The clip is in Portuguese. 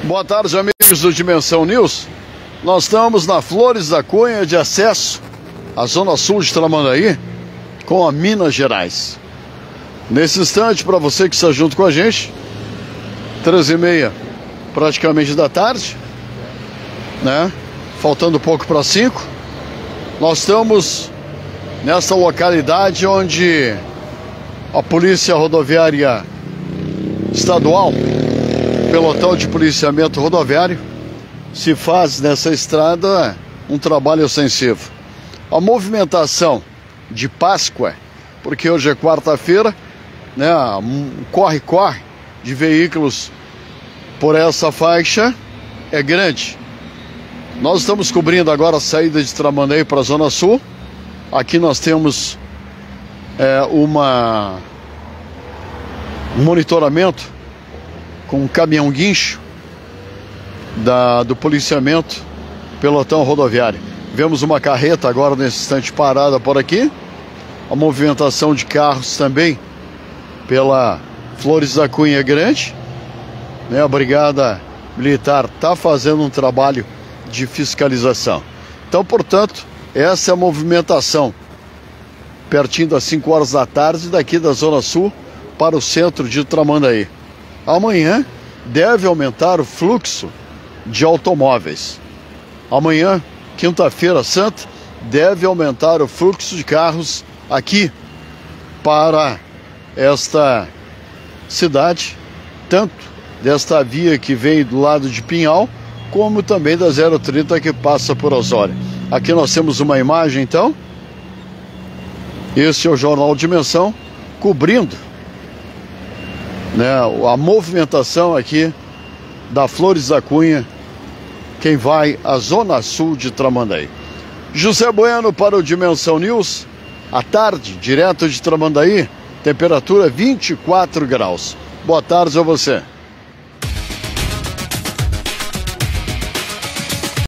Boa tarde, amigos do Dimensão News. Nós estamos na Flores da Cunha, de acesso à zona sul de Tramandaí, com a Minas Gerais. Nesse instante, para você que está junto com a gente, 13h30 praticamente da tarde, né? Faltando pouco para 5. Nós estamos nessa localidade onde a Polícia Rodoviária Estadual, pelotão de policiamento rodoviário, se faz nessa estrada um trabalho ostensivo. A movimentação de Páscoa, porque hoje é quarta-feira, né, corre-corre de veículos por essa faixa é grande. Nós estamos cobrindo agora a saída de Tramandaí para a Zona Sul. Aqui nós temos um monitoramento com um caminhão guincho do policiamento pelotão rodoviário. Vemos uma carreta agora nesse instante parada por aqui. A movimentação de carros também pela Flores da Cunha é grande, né? A Brigada Militar está fazendo um trabalho de fiscalização. Então, portanto, essa é a movimentação pertinho das 5 horas da tarde daqui da Zona Sul para o centro de Tramandaí. Amanhã deve aumentar o fluxo de automóveis. Amanhã, quinta-feira santa, deve aumentar o fluxo de carros aqui para esta cidade, tanto desta via que vem do lado de Pinhal, como também da 030 que passa por Osório. Aqui nós temos uma imagem, então. Este é o Jornal Dimensão, cobrindo, né, a movimentação aqui da Flores da Cunha, quem vai à Zona Sul de Tramandaí. José Bueno para o Dimensão News, à tarde, direto de Tramandaí, temperatura 24 graus. Boa tarde a você.